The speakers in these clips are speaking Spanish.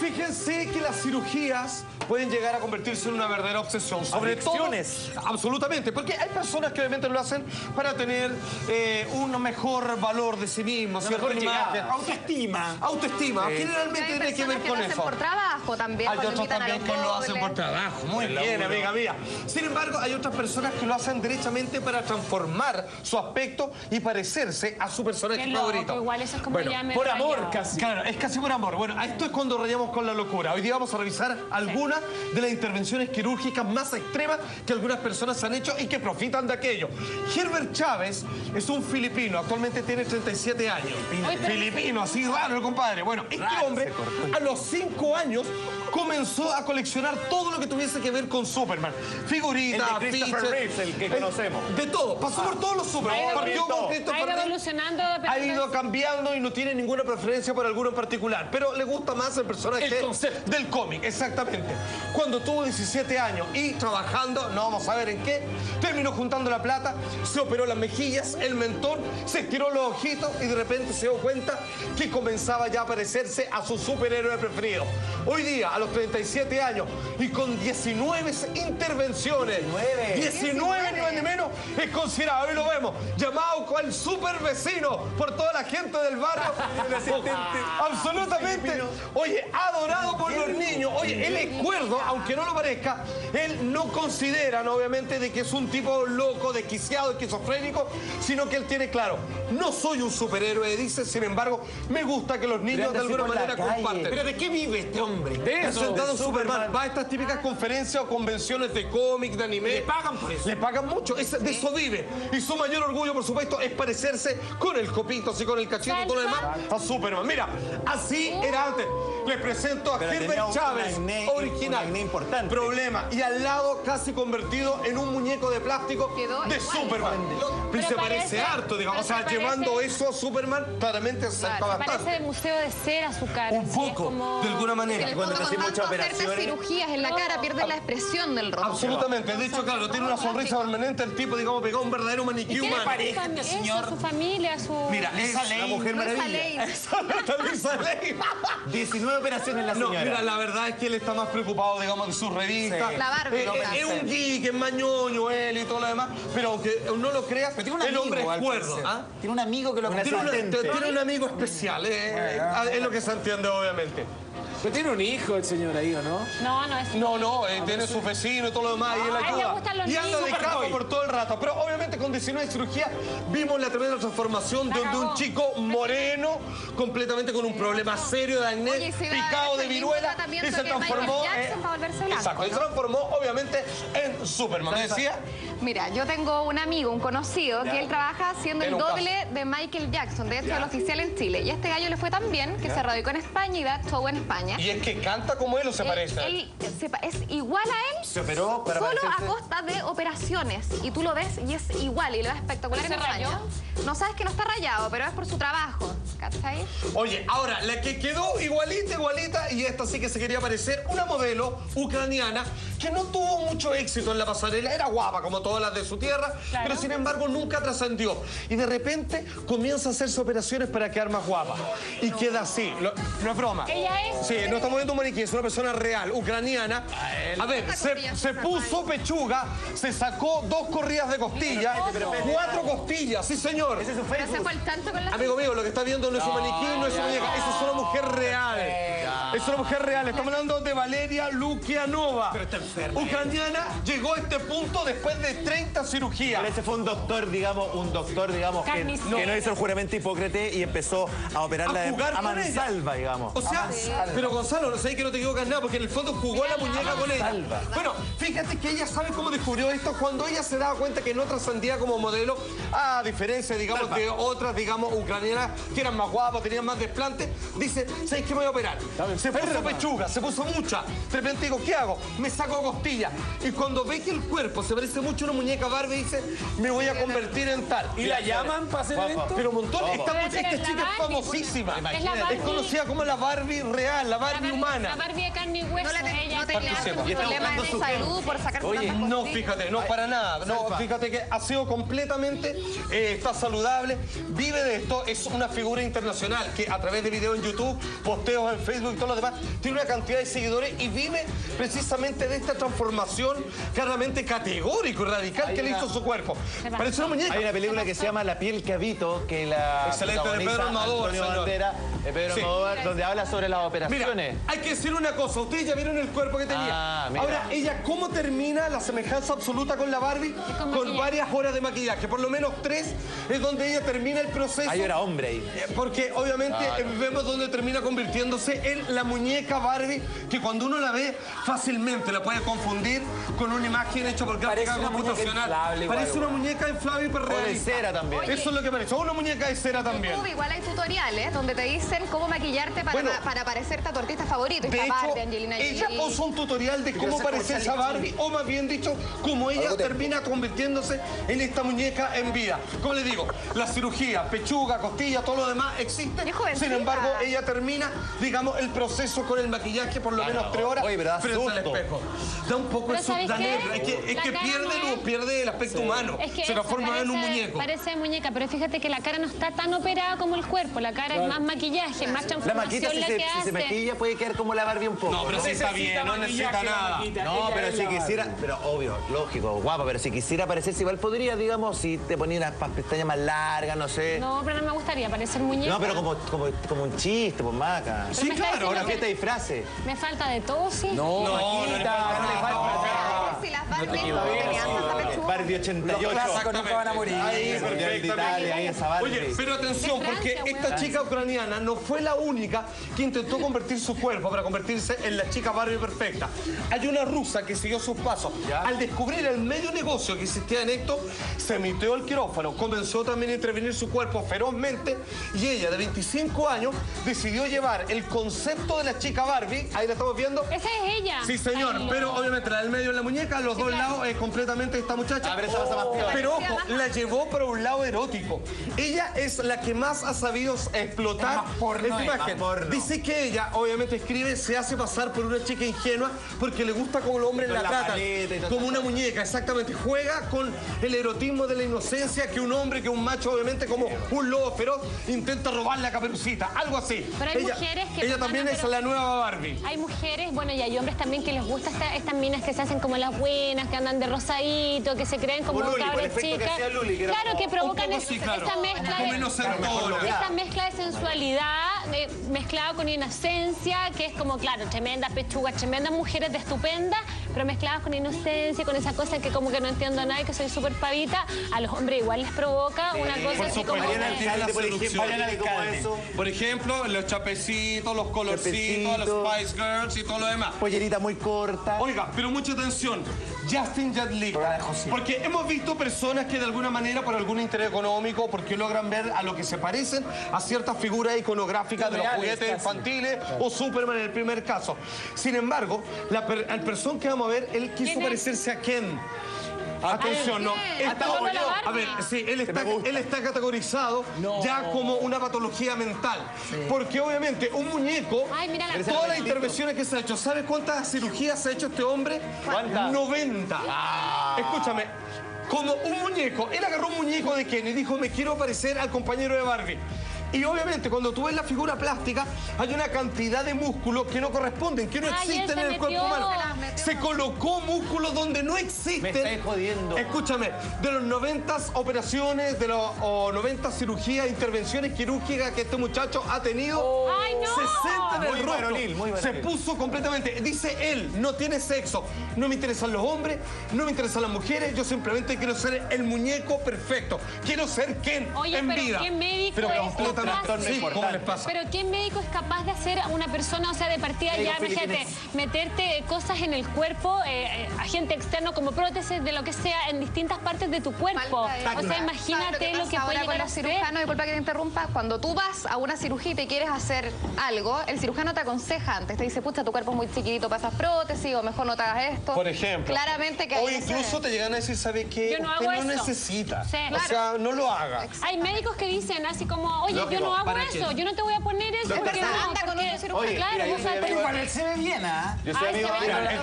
fíjense que las cirugías pueden llegar a convertirse en una verdadera obsesión. Sobre todo, absolutamente, porque hay personas que obviamente lo hacen para tener un mejor valor de sí mismo, cierta imagen. Autoestima. Autoestima. Generalmente tiene que ver con eso. Por trabajo también. Hay otros también que lo hacen por trabajo. Muy bien, amiga mía. Sin embargo, hay otras personas que lo hacen derechamente para transformar su aspecto y parecerse a su personaje favorito. Igual eso es como bueno, ya me por rayó. amor casi. Claro, es casi por amor. Bueno, esto es cuando rayamos con la locura. Hoy día vamos a revisar algunas de las intervenciones quirúrgicas más extremas que algunas personas han hecho y que profitan de aquello. Herbert Chávez es un filipino, actualmente tiene 37 años. Filipino, así raro el compadre. Bueno, este hombre a los 5 años comenzó a coleccionar todo lo que tuviese que ver con Superman. Figuritas, El de Christopher Reeves, el que conocemos. De todo, pasó por todos los Superman. Partió con Christopher Ha ido Reeves, evolucionando. ha ido cambiando y no tiene ninguna preferencia por alguno en particular, pero le gusta más el personaje del cómic, exactamente. Cuando tuvo 17 años y trabajando, no vamos a ver en qué, terminó juntando la plata, se operó las mejillas, el mentón, se estiró los ojitos y de repente se dio cuenta que comenzaba ya a parecerse a su superhéroe preferido. Hoy día, a los 37 años y con 19 intervenciones, 19 no es de menos, es considerado, hoy lo vemos, llamado cual super vecino por toda la gente del barrio. Absolutamente. Oye, adorado por los niños. Oye, él es cuerdo, aunque no lo parezca. Él no considera, ¿no? Obviamente, de que es un tipo loco, desquiciado, esquizofrénico, sino que él tiene claro, no soy un superhéroe, dice, sin embargo, me gusta que los niños de alguna manera comparten. ¿Pero de qué vive este hombre? De eso. Sentado en Superman. Va a estas típicas conferencias o convenciones de cómic, de anime. Le pagan por eso. Le pagan mucho. De eso vive. Y su mayor orgullo, por supuesto, es parecerse con el copito, así con el cachito y todo lo demás, a Superman. Mira, así era antes. Les presento a Herbert Chávez, original. Un importante. Problema. Y al lado, casi convertido en un muñeco de plástico de Superman. Pero se parece harto, digamos. O sea, llevando eso a Superman, claramente se acerca bastante. Parece de museo de cera su cara. Un poco, de alguna manera. Cuando te muchas operaciones, cirugías en la cara, pierdes la expresión del rostro. Absolutamente. De hecho, claro, tiene una sonrisa permanente. El tipo, digamos, pegó un verdadero maniquí humano. pareja este señor? Su familia, su... Mira, es la Mujer Maravilla. Esa Luisa Ley. 19 operaciones la señora. No, mira, la verdad es que él está más preocupado, digamos, de su revista. La Barbie. Es un geek, es mañoño él y todo lo demás. Pero aunque no lo creas, el hombre es cuerdo. Tiene un amigo que lo Tiene un amigo especial, es lo que se entiende, obviamente. Pero tiene un hijo el señor ahí, ¿o no? No es... No, tiene su vecino y todo lo demás, y él a él le ayuda. gustan los Y anda de niños. capa por todo el rato. Pero obviamente con 19 cirugías vimos la tremenda transformación de un chico moreno, completamente con un problema serio de acné, Oye, se va picado de el mismo viruela, y tratamiento se que transformó Michael Jackson para volverse blanco, exacto, y se ¿no? transformó obviamente en Superman. ¿Me decía? Mira, yo tengo un amigo, un conocido, que él trabaja haciendo En el un doble de Michael Jackson, de hecho, el oficial en Chile. Y a este gallo le fue tan bien que se radicó en España y da show en España. ¿Y es que canta como él o se parece? Él es igual a él, se operó para solo a parecerse. costa de operaciones. Y tú lo ves y es igual y le va espectacular en ¿Se rayó? España. No sabes que no está rayado, pero es por su trabajo, ¿cachai? Oye, ahora, la que quedó igualita, y esta sí que se quería parecer, una modelo ucraniana que no tuvo mucho éxito en la pasarela, era guapa como todas las de su tierra, pero sin embargo nunca trascendió. Y de repente comienza a hacerse operaciones para quedar más guapa. Y queda así, no es broma. Ella es... Sí, no estamos viendo un maniquí, es una persona real, ucraniana. A ver, se puso pechuga, se sacó 2 corridas de costilla, 4 costillas, sí señor. Ese es su Pero se Facebook. fue el tanto con la... Amigo mío, lo que está viendo no es un maniquí, no es una muñeca, eso es una mujer real. Es una mujer real. Estamos hablando de Valeria Lukianova. Pero está enferma. Ucraniana llegó a este punto después de 30 cirugías. Pero ese fue un doctor, digamos, que no hizo el juramento Hipócrates y empezó a operarla A jugar a con ella. mansalva, digamos. O sea, pero Gonzalo, no sé que no te equivocas nada, porque en el fondo jugó a la muñeca con ella. Salva. Bueno, fíjate que ella sabe cómo descubrió esto cuando ella se daba cuenta que no trascendía como modelo, a diferencia, digamos, de otras, digamos, ucranianas que eran más guapas, tenían más desplante. Dice, ¿sabes qué me voy a operar? Se puso pechuga, se puso mucha. De repente digo, ¿qué hago? Me saco costilla. Y cuando ve que el cuerpo se parece mucho a una muñeca Barbie, dice, me voy a convertir en tal. ¿Y la llaman para hacer esto? Pero un montón, esta Debe ser chica la es Barbie, famosísima. Es la Barbie. Es conocida como la Barbie real, la Barbie humana. La Barbie de carne y hueso. No tenía sepa. ningún Y está problema buscando de su salud por sacarse Oye, tantas No, costillas. fíjate, no para nada. No, fíjate que ha sido completamente, está saludable, vive de esto, es una figura internacional que a través de videos en YouTube, posteos en Facebook y todo lo además tiene una cantidad de seguidores y vive precisamente de esta transformación claramente categórico y radical que le hizo su cuerpo. Parece una muñeca. Hay una película que se llama La piel que habito, que la excelente, de Pedro Almodóvar, Antonio Banderas, de Pedro Almodóvar, donde habla sobre las operaciones. Mira, hay que decir una cosa, ustedes ya vieron el cuerpo que tenía. Ahora, ella, ¿cómo termina la semejanza absoluta con la Barbie? Con varias horas de maquillaje, por lo menos 3 es donde ella termina el proceso. Ahí era hombre ahí. Porque obviamente vemos donde termina convirtiéndose en la muñeca Barbie, que cuando uno la ve fácilmente la puede confundir con una imagen hecha por gráfica computacional. Parece una muñeca inflable y hiperrealista. O de cera también. Eso es lo que parece, o una muñeca de cera también. Igual hay tutoriales donde te dicen cómo maquillarte para parecerte a tu artista favorito. De hecho, ella puso un tutorial de cómo parecerse a Barbie, o más bien dicho, cómo ella termina convirtiéndose en esta muñeca en vida. Como les digo, la cirugía, pechuga, costilla, todo lo demás existe. Sin embargo, ella termina, digamos, el proceso con el maquillaje por lo menos 3 horas frente al espejo. Da un poco de es que pierde el aspecto humano. Se transforma en un muñeco. Parece muñeca, pero fíjate que la cara no está tan operada como el cuerpo. La cara es más maquillaje, más transformación. La maquita, si se maquilla, puede quedar como la Barbie un poco. No, pero si está bien, no necesita nada. No, pero si quisiera, pero obvio, lógico, guapa, pero si quisiera parecerse igual podría, digamos, si te ponía unas pestañas más largas, no sé. No, pero no me gustaría parecer muñeca. No, pero como un chiste, pues, Maca. Sí, claro, una fiesta de disfraces. Me falta de todo, sí. No, Maquita, no le falta. Si las Barbie tenían tanta pechuga. Barbie 88. Los clásicos nunca van a morir. Ahí, perfectamente. Oye, pero atención, porque esta chica ucraniana no fue la única que intentó convertir su cuerpo para convertirse en la chica Barbie perfecta. Hay una rusa que siguió sus pasos. Al descubrir el medio negocio que existía en esto, se metió al quirófano, comenzó también a intervenir su cuerpo ferozmente y ella, de 25 años, decidió llevar el concepto de la chica Barbie, ahí la estamos viendo. Esa es ella. Sí, señor, pero obviamente la del medio en la muñeca, los dos lados es completamente esta muchacha. Pero ojo, la llevó para un lado erótico. Ella es la que más ha sabido explotar esta imagen. Dice que ella, obviamente escribe, se hace pasar por una chica ingenua porque le gusta como los hombres la tratan. Como una muñeca, exactamente. Juega con el erotismo de la inocencia que un hombre, que un macho, obviamente como un lobo feroz, intenta robar la Caperucita. Algo así. Pero hay mujeres que... Ella también es la nueva Barbie. Hay mujeres, bueno, y hay hombres también que les gusta estas minas que se hacen como las buenas, que andan de rosadito, que se creen como cabras chicas. Claro, que provocan esta mezcla de sensualidad mezclado con inocencia, que es como, claro, tremenda pechuga, tremendas mujeres de estupenda, pero mezcladas con inocencia, con esa cosa que como que no entiendo nada y que soy súper pavita. A los hombres igual les provoca una cosa así como... Por ejemplo, los chapecitos, los colorcitos, los Spice Girls y todo lo demás. Pollerita muy corta. Oiga, pero mucha atención. Justin Jetlick. Porque hemos visto personas que de alguna manera, por algún interés económico, porque logran ver a lo que se parecen a ciertas figuras iconográficas de los juguetes infantiles o Superman en el primer caso. Sin embargo, el persona que vamos a ver, él quiso parecerse a Ken. Atención, no. A ver, sí, él está categorizado ya como una patología mental. Porque obviamente un muñeco, todas las intervenciones que se ha hecho, ¿sabes cuántas cirugías se ha hecho este hombre? ¿Cuántas? 90. Escúchame, como un muñeco, él agarró un muñeco de Ken y dijo, me quiero parecer al compañero de Barbie. Y obviamente cuando tú ves la figura plástica hay una cantidad de músculos que no corresponden, que no existen en el cuerpo humano. Se colocó músculos donde no existen. Me estáis jodiendo. Escúchame, de los 90 operaciones, de los 90 cirugías, intervenciones quirúrgicas que este muchacho ha tenido, 60 en el rostro. Se puso completamente, dice él, no tiene sexo, no me interesan los hombres, no me interesan las mujeres, yo simplemente quiero ser el muñeco perfecto. Quiero ser Ken en vida. ¿Qué médico ¿cómo les pasa? Pero ¿qué médico es capaz de hacer a una persona, o sea, de partida ya, fíjate, meterte cosas en el cuerpo, agente externo como prótesis de lo que sea en distintas partes de tu cuerpo? O sea, imagínate lo que puede llegar a hacer. Disculpa que te interrumpa, cuando tú vas a una cirugía y te quieres hacer algo, el cirujano te aconseja antes, te dice, pucha, tu cuerpo es muy chiquitito para esas prótesis, o mejor no te hagas esto. Por ejemplo. Claramente que o incluso te llegan a decir, ¿sabe qué? Usted no necesita. Sí. O sea, no lo haga. Hay médicos que dicen así como, oye, yo no hago eso, yo no te voy a poner eso porque no, anda con otro cirujano. Claro, igual él se ve bien, ¿ah? Yo soy amigo,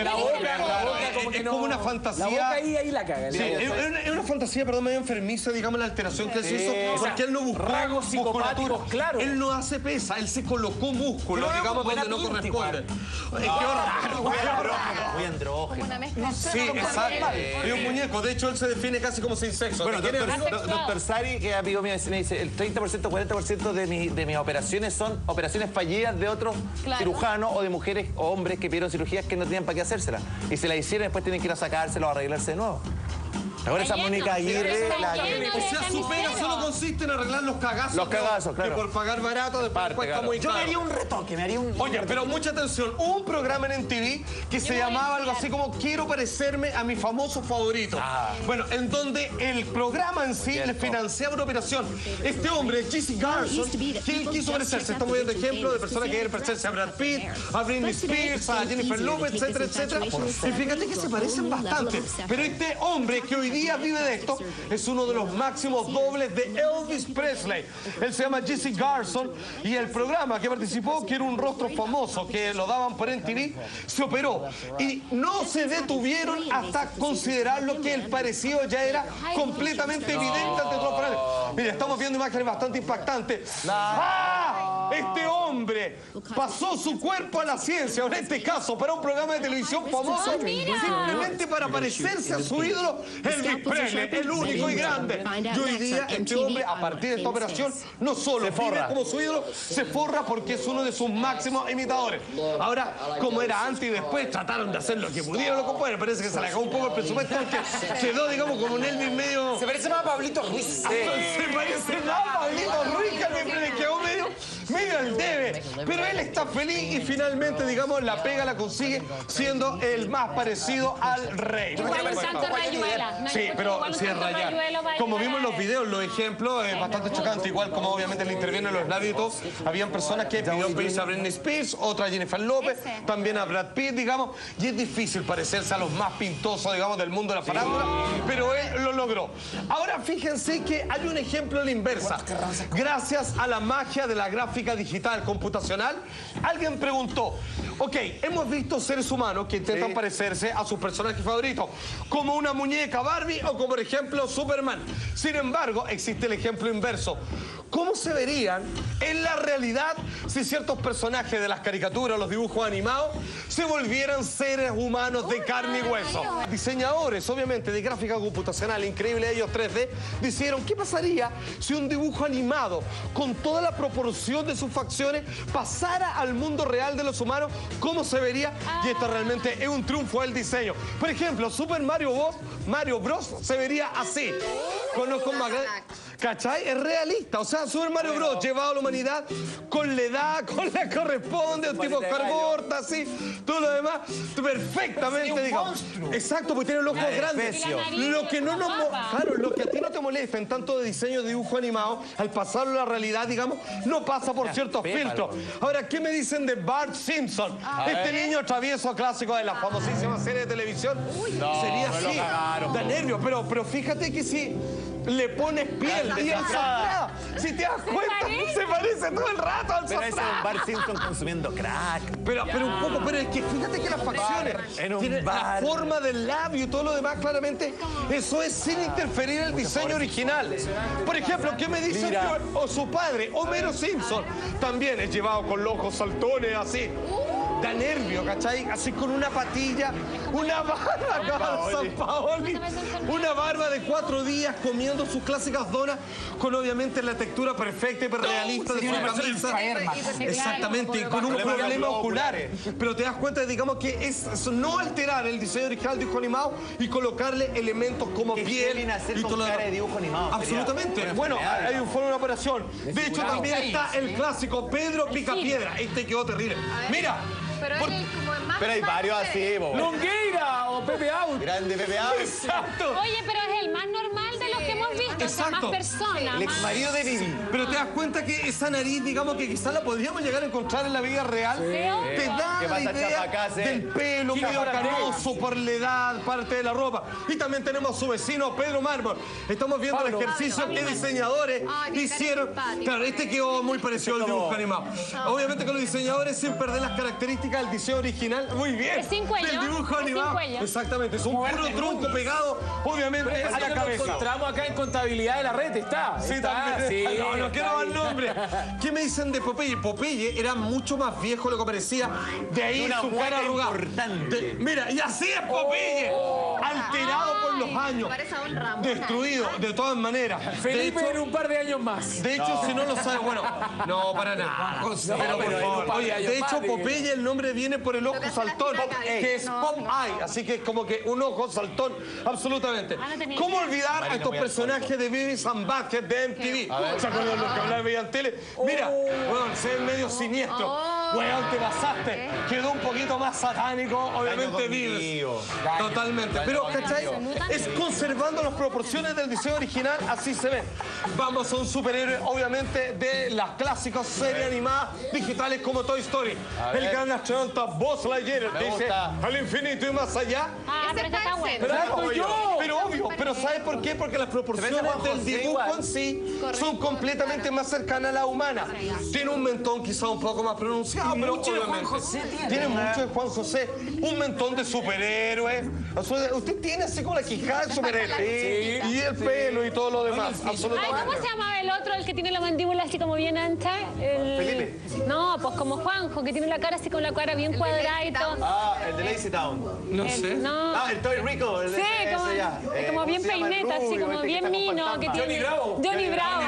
es como una fantasía. La boca ahí la caga. Sí, es una fantasía, perdón, medio enfermiza, digamos, la alteración que él se hizo, porque él no buscó rasgos psicopáticos, claro. Él no hace pesa, él se colocó colocó músculo, digamos, donde no corresponde. Qué raro, Muy andrógeno. Una mezcla. Sí, exacto. Es un muñeco. De hecho, él se define casi como sin sexo. Bueno, ¿Te quieres- doctor Sari, que es amigo mío, me dice, el 30%, 40% de mis operaciones son operaciones fallidas de otros cirujanos o de mujeres o hombres que pidieron cirugías que no tenían para qué hacérselas. Y se la hicieron y después tienen que ir a sacárselo o arreglarse de nuevo. Ahora esa Mónica Aguirre... O sea, su pega solo consiste en arreglar los cagazos. Los cagazos, claro. Que por pagar barato después Parte, cuesta claro. muy Yo caro. me haría un retoque, me haría un... Oye, pero mucha atención. Hubo un programa en MTV que se llamaba algo así como Quiero parecerme a mi famoso favorito. Bueno, en donde el programa en sí le financiaba una operación. Este hombre, Jesse Garson, que él quiso parecerse. Estamos viendo ejemplos de personas que quieren parecerse a Brad Pitt, a Britney Spears, a Jennifer Lopez, etcétera, etcétera. Y fíjate que se parecen bastante. Pero este hombre que hoy día vive de esto es uno de los máximos dobles de Elvis Presley. Él se llama Jesse Garson y el programa que participó, que era un rostro famoso, que lo daban por MTV, se operó. Y no se detuvieron hasta considerarlo que el parecido ya era completamente evidente ante todos los canales. Mira, estamos viendo imágenes bastante impactantes. ¡Ah! Este hombre pasó su cuerpo a la ciencia, o en este caso, para un programa de televisión famoso, simplemente para parecerse a su ídolo, Elvis Presley, el único y grande. Y hoy día este hombre, a partir de esta operación, no solo vive como su ídolo, se forra porque es uno de sus máximos imitadores. Ahora, como era antes y después, trataron de hacer lo que pudieron, los compadres. Parece que se le acabó un poco el presupuesto porque quedó, digamos, como un Elvis medio... Se parece más a Pablito Ruiz. Se parece más a Pablito Ruiz, que le quedó medio al debe. Pero él está feliz y finalmente, digamos, la pega la consigue siendo el más parecido al rey. Igual un tanto rayuela. No, Sí, pero igual un si es tanto rayar. rayuelo para Como ayudar vimos en a- los videos, los ejemplos, es bastante chocante. Igual como obviamente le intervienen los labios y todo. Habían personas que pidieron pedirse a Britney Spears, otra a Jennifer López, Ese. también a Brad Pitt, digamos. Y es difícil parecerse a los más pintosos, digamos, del mundo de la farándula. Pero él lo logró. Ahora fíjense que hay un ejemplo a la inversa. Gracias a la magia de la gráfica digital computacional, alguien preguntó, ok, hemos visto seres humanos que intentan parecerse a sus personajes favoritos, como una muñeca Barbie o como por ejemplo Superman. Sin embargo, existe el ejemplo inverso. ¿Cómo se verían en la realidad si ciertos personajes de las caricaturas, los dibujos animados, se volvieran seres humanos de carne y hueso? Diseñadores, obviamente, de gráfica computacional, increíble ellos 3D, dijeron, ¿qué pasaría si un dibujo animado con toda la proporción de sus facciones pasara al mundo real de los humanos? ¿Cómo se vería? Y esto realmente es un triunfo del diseño. Por ejemplo, Super Mario Bros. Se vería así. Con los ¿cachai? Es realista. O sea, Super Mario Bros. Llevado a la humanidad con la edad, con la corresponde, un tipo cargorta, así, todo lo demás, perfectamente, digamos. Exacto, porque tiene los ojos grandes. Lo que no nos claro, lo que a ti no te molesta en tanto de diseño de dibujo animado, al pasarlo a la realidad, digamos, no pasa por ciertos filtros. Ahora, ¿qué me dicen de Bart Simpson? Este niño travieso clásico de la famosísima serie de televisión. Sería así. Da nervios, pero fíjate que si le pones piel y el soplado, si te das cuenta, se parece todo el rato al Pero ese es un soplado. Bart Simpson consumiendo crack. Pero un poco, pero es que fíjate que las facciones, en un tienen la bar. forma del labio y todo lo demás, claramente, eso es sin interferir en el diseño original. Por ejemplo, ¿qué me dicen que o su padre, Homero Simpson, también es llevado con los ojos saltones así? Da nervio, ¿cachai? Así con una patilla, una barba, San Paoli, una barba de 4 días comiendo sus clásicas donas con obviamente la textura perfecta y realista de su camisa. Exactamente, y con un problema ocular. Pero te das cuenta, digamos, que es no alterar el diseño original del dibujo animado y colocarle elementos como piel y todo lo cara de demás. dibujo animado. Absolutamente. Bueno, hay un foro de una operación. De hecho, también está el clásico Pedro Picapiedra. Este quedó terrible. Mira. Pero él es como el más Pero hay normal varios de ustedes. así, bo. Longueira o Pepe Out. Grande Pepe Out. Exacto. Oye, pero es el más normal de los que hemos visto. O sea, Exacto. más personas. El ex más- marido de Vivi. Pero te das cuenta que esa nariz, digamos que quizás la podríamos llegar a encontrar en la vida real. Te da da la idea del pelo, medio canoso por la edad, parte de la ropa. Y también tenemos a su vecino Pedro Mármol. Estamos viendo el ejercicio que diseñadores hicieron. Claro, este quedó muy parecido al dibujo animado. Obviamente con los diseñadores sin perder las características del diseño original. Muy bien. Es sin cuello. Del dibujo animado. Exactamente, es un puro tronco pegado, obviamente, a la cabeza. Lo encontramos acá en Contabilidad de la Red, está. Sí, también. Sí, no quiero dar nombre. ¿Qué me dicen de Popeye? Popeye era mucho más viejo de lo que parecía. De ahí una su cara arrugada. Mira, y así es Popeye. Alterado por los años. Parece a Don Ramón. Destruido, de todas maneras. Felipe De hecho, en un par de años más. de hecho, si no lo sabes, bueno, no, para nada. Pero por pero favor. en un Oye, par de de años hecho, más, Popeye, el nombre viene por el ojo que saltón, hace la que es no, Pop no. Eye, así que es como que un ojo saltón, absolutamente. no tenía ¿Cómo idea. olvidar a estos personajes de Beavis and Butthead de MTV? ¿Se acuerdan de los que hablaban veían tele? Mira, bueno, se ve medio siniestro. Weón, te pasaste. Quedó un poquito más satánico, obviamente Beavis. Totalmente. Pero, ¿cachai? Es conservando las proporciones del diseño original, así se ve. Vamos a un superhéroe, obviamente, de las clásicas series animadas digitales como Toy Story. El gran astronauta Buzz Lightyear dice gusta. al infinito y más allá. Ah, pero está bueno. Pero ahora estoy yo. Pero obvio, pero ¿sabes por qué? Porque las proporciones del dibujo en sí son completamente más cercanas a la humana. Tiene un mentón quizá un poco más pronunciado, pero mucho de Juan obviamente José tiene mucho de Juan José. Un mentón de superhéroe. Usted tiene así como la quijada de superhéroe. Y el pelo y todo lo demás. Ay, Absolutamente. ¿cómo se llamaba el otro, el que tiene la mandíbula así como bien ancha? Felipe. No, pues como Juanjo, que tiene la cara así con la cara bien cuadrada y todo. Ah, el de Lazy Town. No sé. No. Ah, el Toy Rico. El de Sí, ese como, ya. como bien ¿Cómo se llama? El peineta, así rubio, como este que bien está con mino. fantasma. Que tiene... Johnny Bravo. Johnny Bravo.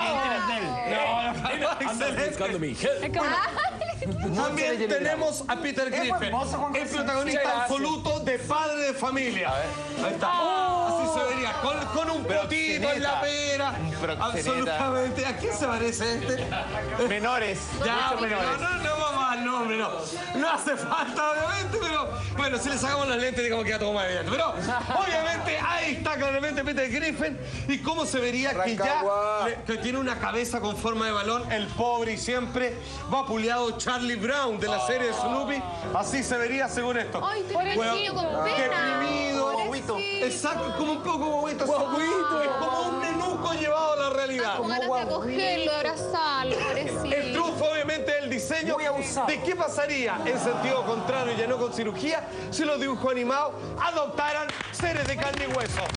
Buscando mi hija. Es como... También tenemos a Peter Griffin, hermoso, Juan el José. protagonista Muchas gracias. absoluto de Padre de Familia. Ahí está. Así se vería, con un potito en la pera. Proxeneta. Absolutamente. ¿A quién se parece este? Menores. Ya, muchos pero menores. no vamos al nombre, no. No hace falta, obviamente, pero bueno, si le sacamos las lentes, digamos que ya todo más evidente. Pero obviamente ahí está claramente Peter Griffin. Y cómo se vería que ya que tiene una cabeza con forma de balón, el pobre y siempre vapuleado Charlie Brown de la serie de Snoopy. Así se vería según esto. Ay, pobrecillo, con pena. Deprimido. Pobrecito. Exacto, como un poco guaguito. Es como un nenuco llevado a la realidad. Con ganas de cogerlo, de abrazarlo, pobrecito. El triunfo, obviamente, del diseño. Muy abusado. ¿De qué pasaría en sentido contrario, ya no con cirugía, si los dibujos animados adoptaran seres de carne y hueso?